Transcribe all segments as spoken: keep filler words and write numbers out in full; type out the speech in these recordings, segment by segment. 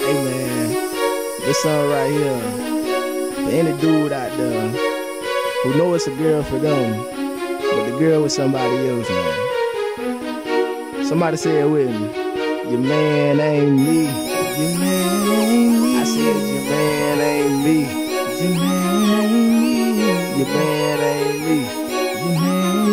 Hey man, this song right here, for any dude out there who know it's a girl for them, but the girl with somebody else, man. Somebody say it with me. Your man ain't me. Your man ain't me. I said your man ain't me. Your man ain't me. Your man ain't me. Your man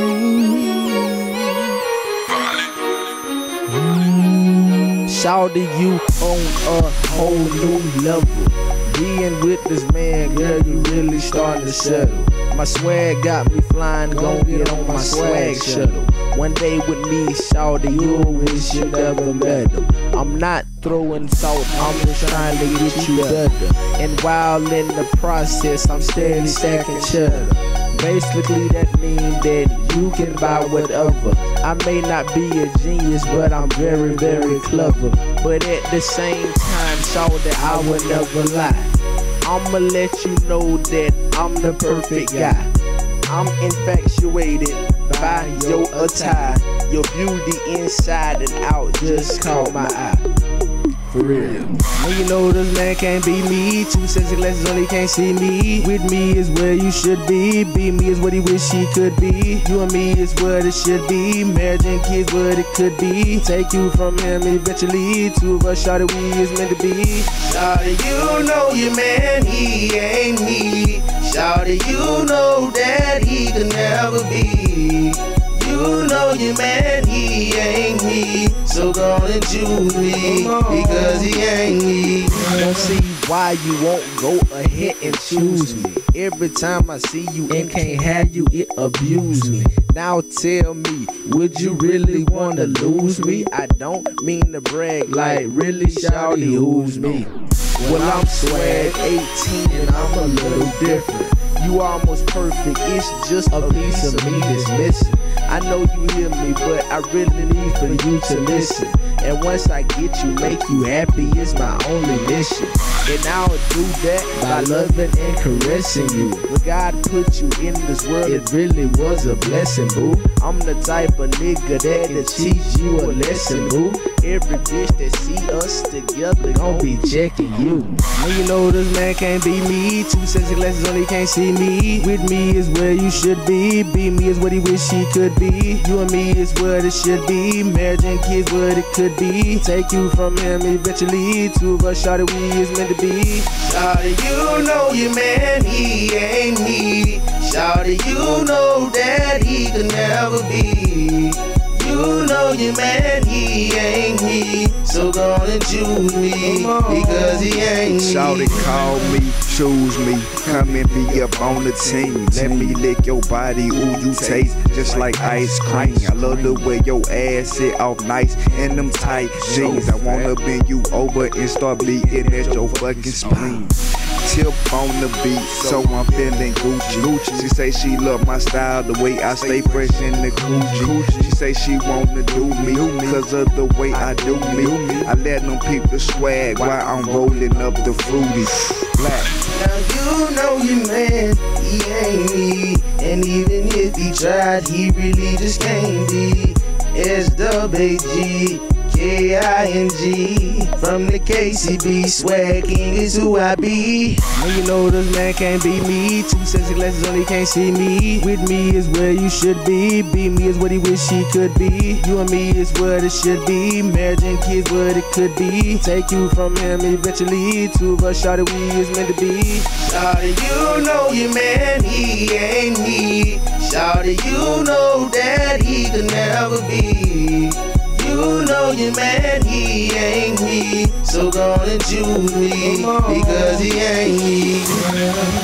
ain't me. Shawty, you on a whole new level. Being with this man, girl, you really starting to settle. My swag got me flying, gon' get on my swag shuttle. One day with me, shawty, you wish you never met him. I'm not throwing salt, I'm just trying to get you better. And while in the process, I'm steady stacking cheddar. Basically, that means that you can buy whatever. I may not be a genius, but I'm very, very clever. But at the same time, shawty, I would never lie. I'ma let you know that I'm the perfect guy. I'm infatuated by your attire. Your beauty inside and out just caught my eye. For real. Now you know this man can't be me. Two sets of glasses on, he can't see me. With me is where you should be. Be me is what he wish he could be. You and me is what it should be. Marriage and kids what it could be. Take you from him eventually. Two of us, shawty, we is meant to be. Shawty, you know your man, he ain't me. Shawty, you know that he could never be. You know your man, he ain't me. So go and choose me, because he ain't me. I don't see why you won't go ahead and choose me. Every time I see you and can't have you, it abuse me. Now tell me, would you really wanna lose me? I don't mean to brag, like really, shawty, who's me? Well, I'm swag eighteen and I'm a little different. You almost perfect, it's just a piece of me that's missing. I know you hear me, but I really need for you to listen. And once I get you, make you happy, it's my only mission. And I'll do that by loving and caressing you. When God put you in this world, it really was a blessing, boo. I'm the type of nigga that'll teach you a lesson, boo. Every bitch that see us together gon' be checking you. Now you know this man can't be me. Two sets of glasses on, he can't see me. With me is where you should be. Be me is what he wish he could be. You and me is what it should be. Marriage and kids what it could be. Take you from him eventually. Two of us, shawty, we is meant to be. Shawty, you know your man, he ain't me. Shawty, you know that he could never be. You know your man, he ain't me. So go and choose me, because he ain't me. Shawty, call me, choose me, come and be up on the team. Let me lick your body, ooh, you taste just like ice cream. I love the way your ass sit off nice in them tight jeans. I wanna bend you over and start bleeding at your fucking spleen. Tip on the beat, so I'm feeling Gucci. She say she love my style, the way I stay fresh in the Gucci. She say she wanna do me, cause of the way I do me. I let them peep the swag while I'm rolling up the fruity. Black. Now you know your man, he ain't me. And even if he tried, he really just can't be. S W G K I N G from the K C B, swag king is who I be. Now you know this man can't be me. Two sets of glasses on, he can't see me. With me is where you should be. Be me is what he wish he could be. You and me is what it should be. Marriage and kids what it could be. Take you from him eventually. Two of us, shawty, we is meant to be. Shawty, you know your man, he ain't me. Shawty, you know that he could never be. You know your man, he ain't me. So go and choose me, because he ain't me.